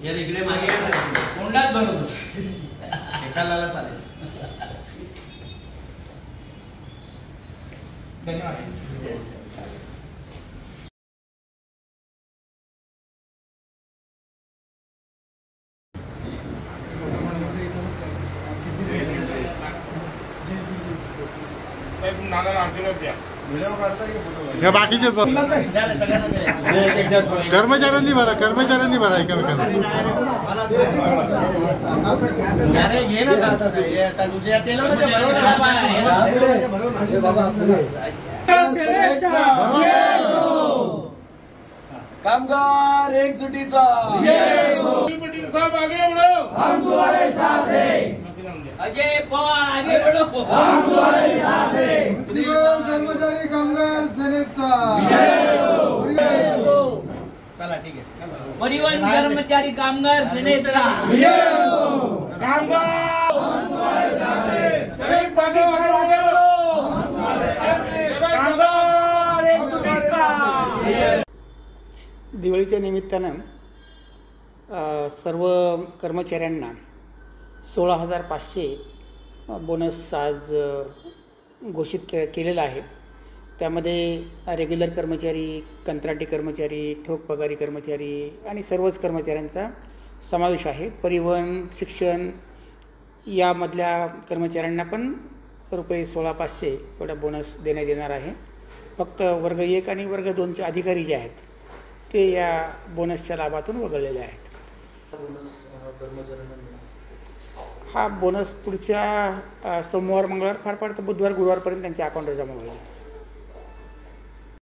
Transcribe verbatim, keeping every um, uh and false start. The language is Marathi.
यार इकडे मागे कोंडात बरोबर एकाला चालेल. धन्यवाद. या बाकीचे कर्मचाऱ्यांनी भरा कर्मचाऱ्यांनी भरा एकमेकांना. कामगार एकजुटीचा अजय पवार आगे बढ़ो. कर्मचारी कामगार सेनेचा चला ठीक आहे. परिवहन कर्मचारी कामगार सेनेचा दिवाळीच्या निमित्तानं सर्व कर्मचाऱ्यांना सोळा हजार पाचशे बोनस आज घोषित के केलेला आहे. त्यामध्ये रेग्युलर कर्मचारी, कंत्राटी कर्मचारी, ठोक पगारी कर्मचारी आणि सर्वच कर्मचाऱ्यांचा समावेश आहे. परिवहन, शिक्षण यामधल्या कर्मचाऱ्यांना पण रुपये सोळा पाचशे एवढा बोनस देण्यात येणार आहे. फक्त वर्ग एक आणि वर्ग दोनचे अधिकारी जे आहेत ते या बोनसच्या लाभातून वगळलेले आहेत. हा बोनस पुढच्या सोमवार, मंगळवार, फार फार तर बुधवार, गुरुवारपर्यंत त्यांच्या अकाउंटवर जमा होईल.